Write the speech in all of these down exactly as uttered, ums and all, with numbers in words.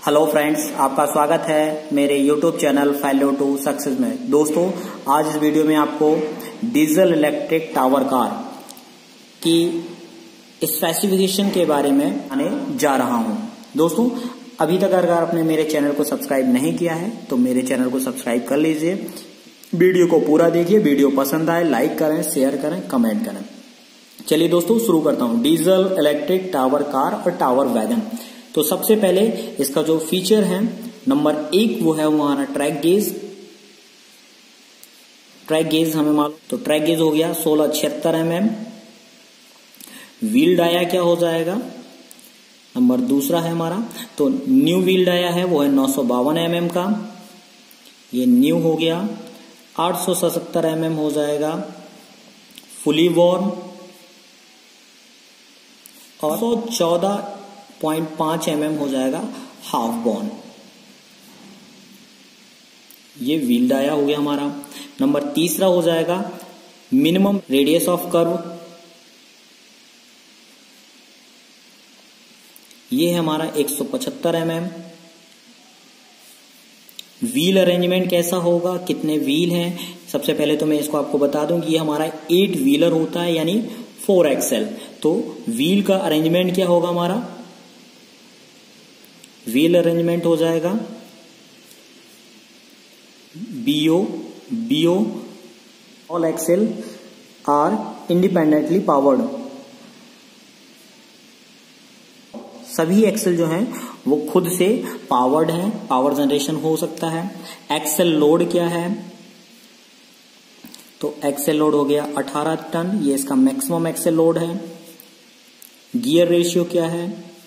Hello friends, आपका स्वागत है मेरे YouTube channel fellow to success में। दोस्तों, आज इस वीडियो में आपको डीजल इलेक्ट्रिक टावर कार की स्पेसिफिकेशन के बारे में आने जा रहा हूं। दोस्तों, अभी तक अगर आपने मेरे चैनल को सब्सक्राइब नहीं किया है तो मेरे चैनल को सब्सक्राइब कर लीजिए। वीडियो को पूरा देखिए, वीडियो पसंद आए लाइक करें, शेयर करें, कमेंट करें। चलिए दोस्तों, शुरू करता हूं। डीजल इलेक्ट्रिक टावर कार और टावर वैगन। तो सबसे पहले इसका जो फीचर है, नंबर एक वो है हमारा ट्रैक गेज। ट्रैक गेज हमें मालूम, तो ट्रैक गेज हो गया सोलह छिहत्तर एम एम। व्हील डाया क्या हो जाएगा, नंबर दूसरा है हमारा, तो न्यू व्हील डाया है वो है नौ सौ बावन एम एम का, ये न्यू हो गया। आठ सौ सतहत्तर एम एम हो जाएगा फुली वॉर्न, और सौ चौदह पॉइंट पांच एम एम हो जाएगा हाफ बॉर्न। ये व्हील डाया हो गया हमारा। नंबर तीसरा हो जाएगा मिनिमम रेडियस ऑफ कर्व, ये है हमारा एक सौ पचहत्तर एम एम। व्हील अरेंजमेंट कैसा होगा, कितने व्हील हैं, सबसे पहले तो मैं इसको आपको बता दूं कि ये हमारा एट व्हीलर होता है, यानी फोर एक्सएल। तो व्हील का अरेंजमेंट क्या होगा हमारा, व्हील अरेंजमेंट हो जाएगा BO BO all axle are independently powered. सभी एक्सेल जो हैं वो खुद से पावर्ड हैं, पावर जनरेशन हो सकता है। एक्सेल लोड क्या है, तो एक्सेल लोड हो गया अठारह टन, ये इसका मैक्सिमम एक्सेल लोड है। गियर रेशियो क्या है,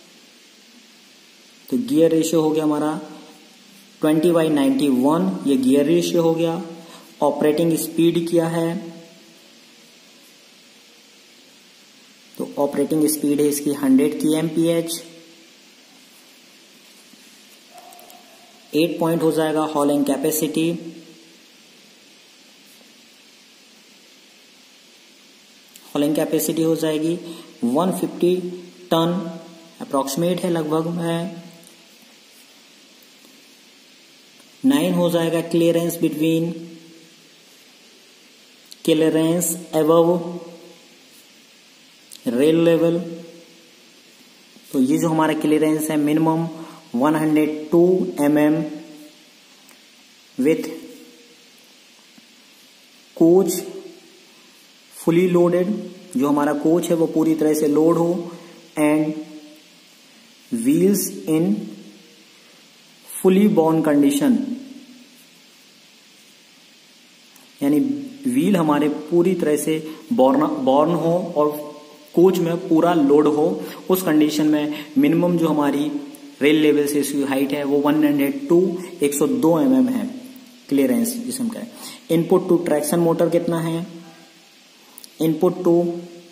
तो गियर रेशियो हो गया हमारा ट्वेंटी बाई नाइन्टी वन, ये गियर रेशियो हो गया। ऑपरेटिंग स्पीड क्या है, तो ऑपरेटिंग स्पीड है इसकी हंड्रेड की एमपीएच। एट पॉइंट हो जाएगा हॉलिंग कैपेसिटी। हॉलिंग कैपेसिटी हो जाएगी वन फिफ्टी टन, अप्रोक्सीमेट है, लगभग है। नाइन हो जाएगा clearance between, clearance above rail level, तो ये जो हमारा क्लियरेंस है minimum one hundred two M M with coach fully loaded, जो हमारा कोच है वो पूरी तरह से लोड हो, and wheels in fully worn condition, यानी व्हील हमारे पूरी तरह से बॉर्न बॉर्न हो और कोच में पूरा लोड हो। उस कंडीशन में मिनिमम जो हमारी रेल लेवल से इसकी हाइट है वो वन हंड्रेड टू एक सौ दो एम एम है क्लियरेंस जिसे हम कहें। इनपुट टू ट्रैक्शन मोटर कितना है, इनपुट टू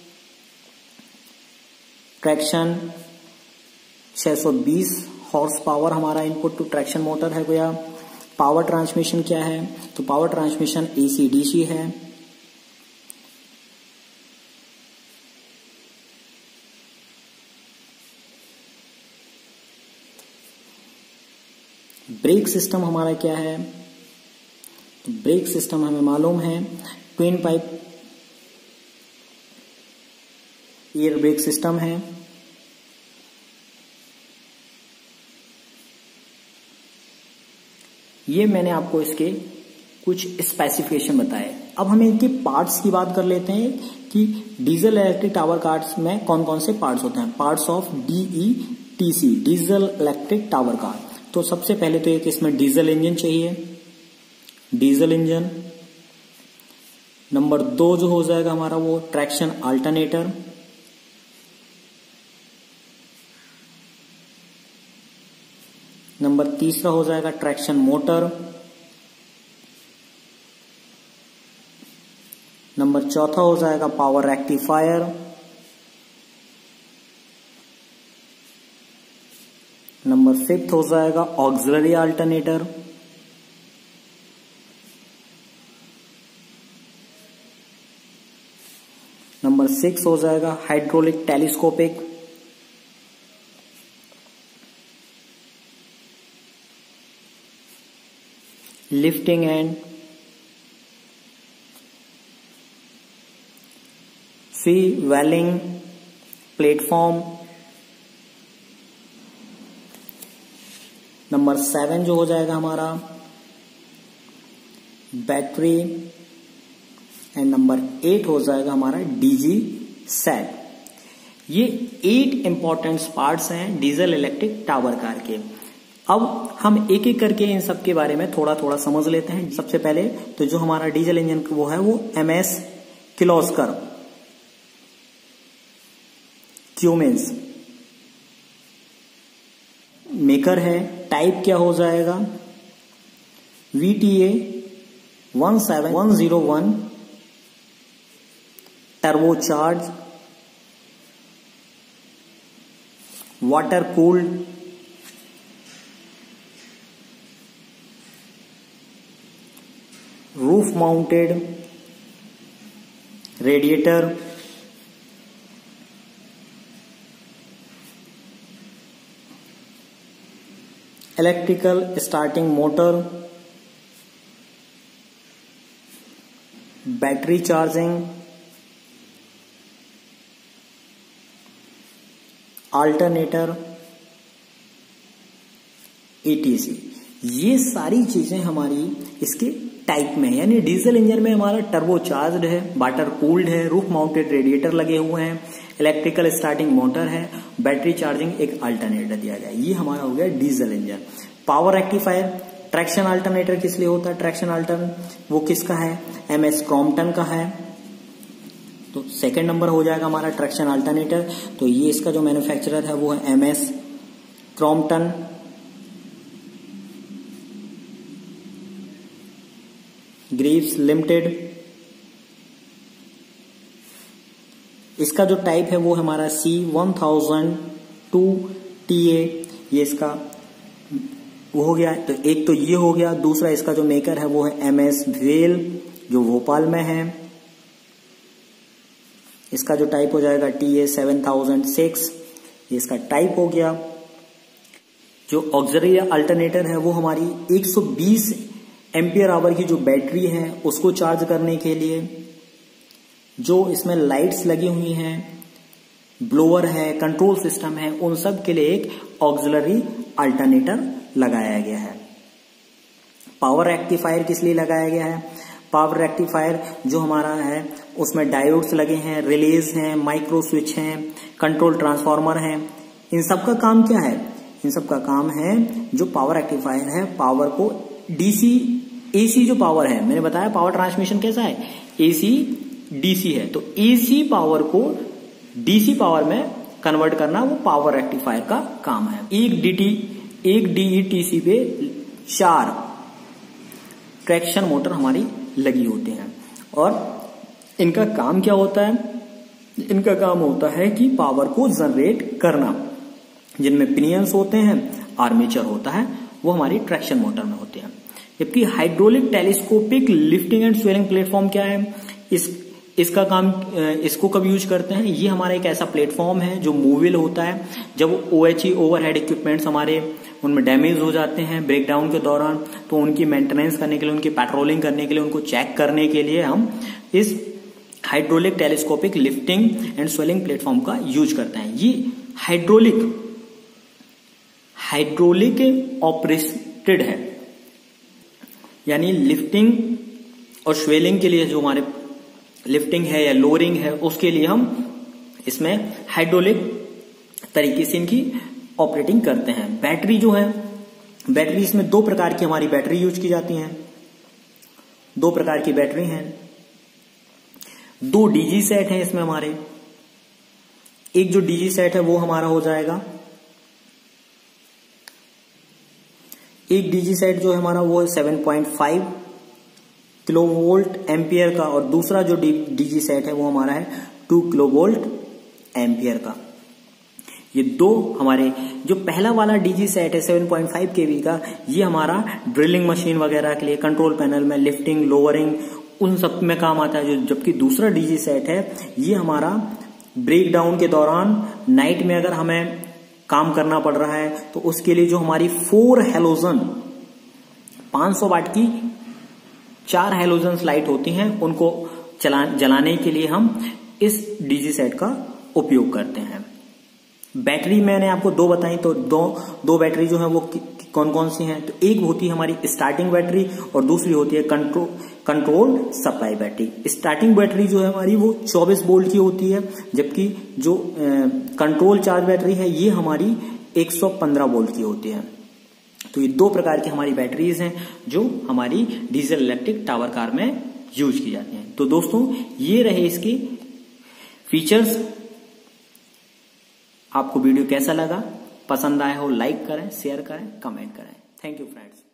ट्रैक्शन छह सौ बीस हॉर्स पावर हमारा इनपुट टू ट्रैक्शन मोटर है गया। पावर ट्रांसमिशन क्या है, तो पावर ट्रांसमिशन एसी डीसी है। ब्रेक सिस्टम हमारा क्या है, तो ब्रेक सिस्टम हमें मालूम है twin pipe air brake system है। ये मैंने आपको इसके कुछ स्पेसिफिकेशन बताए। अब हम इनके पार्ट्स की बात कर लेते हैं कि डीजल इलेक्ट्रिक टावर कार्स में कौन कौन से पार्ट्स होते हैं। Parts of DETC, diesel electric tower car. तो सबसे पहले तो एक इसमें डीजल इंजन चाहिए, डीजल इंजन। नंबर दो जो हो जाएगा हमारा वो ट्रैक्शन अल्टरनेटर। नंबर तीसरा हो जाएगा ट्रैक्शन मोटर। नंबर चौथा हो जाएगा पावर रेक्टिफायर। नंबर फिफ्थ हो जाएगा ऑक्सिलरी अल्टरनेटर। नंबर सिक्स हो जाएगा hydraulic telescopic. Lifting and swelling platform. Number seven जो हो जाएगा हमारा बैटरी, एंड नंबर एट हो जाएगा हमारा डीजी सेट। ये एट इंपॉर्टेंट पार्ट्स हैं डीजल इलेक्ट्रिक टावर कार के। अब हम एक एक करके इन सब के बारे में थोड़ा थोड़ा समझ लेते हैं। सबसे पहले तो जो हमारा डीजल इंजन वो है वो M S Kirloskar Cummins maker है। टाइप क्या हो जाएगा V T A one seven one zero one turbocharge water cooled roof mounted radiator, electrical starting motor, battery charging, alternator, ATC. ये सारी चीजें हमारी इसके टाइप में है। यानी डीजल इंजन में हमारा टर्बो चार्ज्ड है, वाटर कूल्ड है, रूफ माउंटेड रेडिएटर लगे हुए हैं, इलेक्ट्रिकल स्टार्टिंग मोटर है, बैटरी चार्जिंग, एक अल्टरनेटर दिया गया। ये हमारा हो गया diesel engine. Power rectifier, traction alternator किस लिए होता है? ट्रैक्शन अल्टरनेटर वो किसका है? एम एस क्रॉम्पटन का है। तो सेकंड नंबर हो जाएगा हमारा ट्रैक्शन अल्टरनेटर। तो ये इसका जो मैन्युफैक्चरर है वो है M S Crompton. Greaves limited. इसका जो टाइप है वो हमारा C one thousand two T A. ये इसका वो हो गया। तो एक तो ये हो गया। दूसरा इसका जो मेकर है वो है एम एस वेल जो भोपाल में है। इसका जो टाइप हो जाएगा T A seven thousand six. ये इसका टाइप हो गया। जो ऑक्सिलरी अल्टरनेटर है वो हमारी एक सौ बीस एम्पियर आवर की जो बैटरी है उसको चार्ज करने के लिए, जो इसमें लाइट्स लगी हुई हैं, ब्लोअर है, कंट्रोल सिस्टम है, उन सब के लिए एक ऑक्सिलरी अल्टरनेटर लगाया गया है। पावर रेक्टिफायर किस लिए लगाया गया है? पावर रेक्टिफायर जो हमारा है उसमें डायोड्स लगे हैं, रिलेज हैं, माइक्रो स्विच हैं, कंट्रोल ट्रांसफार्मर हैं। इन सब का काम क्या है? इन सब का काम है जो पावर रेक्टिफायर है पावर को डीसी एसी जो पावर है, मैंने बताया पावर ट्रांसमिशन कैसा है, एसी डीसी है। तो एसी पावर को डीसी पावर में कन्वर्ट करना वो पावर रेक्टिफायर का काम है। एक डीटी एक डीईटीसी पे चार ट्रैक्शन मोटर हमारी लगी होती हैं। और इनका काम क्या होता है? इनका काम होता है कि पावर को जनरेट करना। जिनमें पिनियंस होते हैं, आर्मेचर होता है, वो हमारी ट्रैक्शन मोटर में होते हैं। जबकि hydraulic telescopic lifting and swelling platform क्या है? इस इसका काम इसको कब यूज करते हैं? ये हमारा एक ऐसा प्लेटफॉर्म है जो मूवेबल होता है। जब ओएचई ओवरहेड इक्विपमेंट्स हमारे उनमें डैमेज हो जाते हैं ब्रेकडाउन के दौरान, तो उनकी मेंटेनेंस करने के लिए, उनकी पेट्रोलिंग करने के लिए, उनको चेक करने के लिए हम इस hydraulic telescopic lifting and swelling platform का यूज करते हैं। ये हाइड्रोलिक हाइड्रोलिक ऑपरेटेड है, यानी लिफ्टिंग और स्वेलिंग के लिए जो हमारे लिफ्टिंग है या लोअरिंग है उसके लिए हम इसमें हाइड्रोलिक तरीके से इनकी ऑपरेटिंग करते हैं। बैटरी जो है, बैटरी इसमें दो प्रकार की हमारी बैटरी यूज की जाती हैं। दो प्रकार की बैटरी हैं। दो डीजी सेट हैं इसमें हमारे। एक जो डीजी सेट है वो हमारा हो जाएगा, एक डीजी सेट जो है हमारा वो है seven point five kilovolt ampere का, और दूसरा जो डीजी सेट है वो हमारा है टू किलोवोल्ट एम्पियर का। ये दो हमारे, जो पहला वाला डीजी सेट है सेवन पॉइंट फाइव केवी का, ये हमारा ड्रिलिंग मशीन वगैरह के लिए, कंट्रोल पैनल में लिफ्टिंग लोअरिंग उन सब में काम आता है। जो जबकि दूसरा डीजी सेट है ये हमारा ब्रेक डाउन के दौरान नाइट में अगर हमें काम करना पड़ रहा है तो उसके लिए जो हमारी फोर हेलोजन पाँच सौ वाट की चार हैलोजन लाइट होती हैं, उनको चला जलाने के लिए हम इस डीजी सेट का उपयोग करते हैं। बैटरी मैंने आपको दो बताई, तो दो दो बैटरी जो है वो कौन कौन सी हैं? तो एक होती है हमारी स्टार्टिंग बैटरी और दूसरी होती है control control supply battery. Starting battery जो है हमारी वो चौबीस वोल्ट की होती है, जबकि जो कंट्रोल चार्ज बैटरी है ये हमारी एक सौ पंद्रह वोल्ट की होती है। तो ये दो प्रकार की हमारी बैटरीज हैं जो हमारी डीजल इलेक्ट्रिक टावर कार में यूज की जाती हैं। तो दोस्तों ये रहे इसके फीचर्स। आपको वीडियो कैसा लगा? पसंद आया हो लाइक करें, शेयर करें, कमेंट करें। Thank you friends.